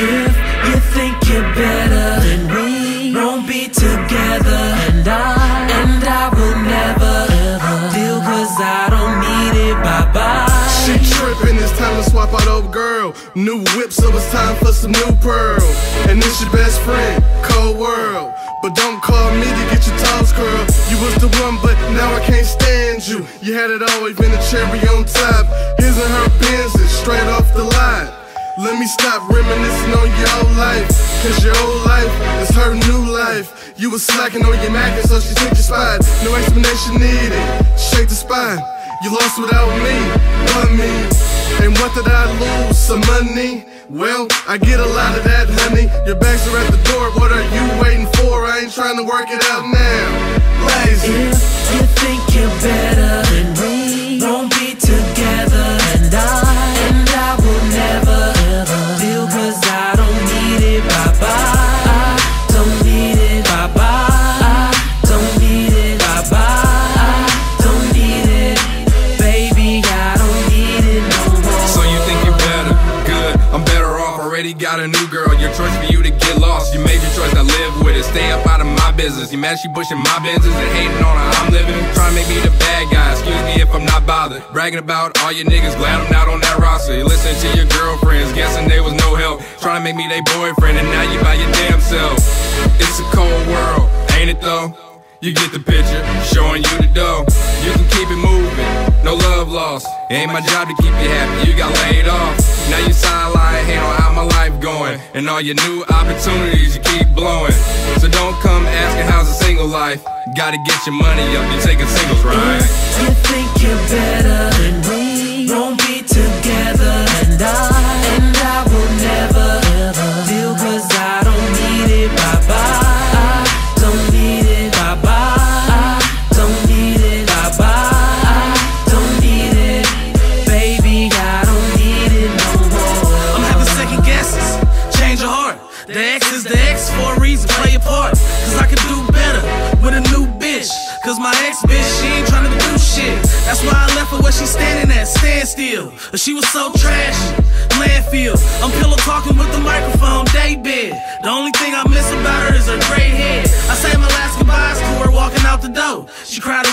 If you think you're better than we won't be together, and I will never deal, cause I don't need it, bye-bye. She trippin', it's time to swap out old girl. New whip, so it's time for some new pearl. And it's your best friend, Cold World. But don't call me to get your toes curled. You was the one, but now I can't stand you. You had it always been a cherry on top. His and her Benzes, straight off the lot. Let me stop reminiscing on your old life, cause your old life is her new life. You was slacking on your mackin', so she took your spot. No explanation needed, shake the spine. You lost without me, but me. And what did I lose? Some money? Well, I get a lot of that, honey. Your bags are at the door, what are you waiting for? I ain't trying to work it out now. Lazy. If you think you're better than we won't be together, and I will never deal, cause I don't need it, bye-bye. I don't need it, bye-bye. I don't need it, bye-bye. I don't need it, baby, I don't need it no more. So you think you're better? Good, I'm better off, already got a new girl. Your choice for you to get lost, you made your choice, I live with it. Stay up out of my business, you mad she pushing my Benzes and hating on how I'm living. Trying to make me the bad guy, excuse me if I'm not bothered. Bragging about all your niggas, glad I'm not on that roster. You listen to your girlfriends, guessing there was no help. Trying to make me their boyfriend and now you by your damn self. It's a cold world, ain't it though? You get the picture, showing you the dough. You can keep it moving, no love lost. It ain't my job to keep you happy, you got laid off. Now you sideline, hate on how my life going. And all your new opportunities you keep blowing. So don't come asking how's a single life. Gotta get your money up, you taking singles, right? You think you're better than we won't be together, and I will never deal, cause I don't need it, bye-bye. I don't need it, bye-bye. I don't need it, bye-bye. I don't need it, baby, I don't need it no more. I'm having second guesses, change your heart. The X is the X for a reason, play your part. Cause I can do better with a new bitch. Cause my ex-bitch, she ain't tryna do shit. That's why I left her where she standing at, standstill. She was so trashy, landfill. I'm pillow talking with the microphone, daybed. The only thing I miss about her is her gray head. I say my last goodbyes to her walking out the door. She cried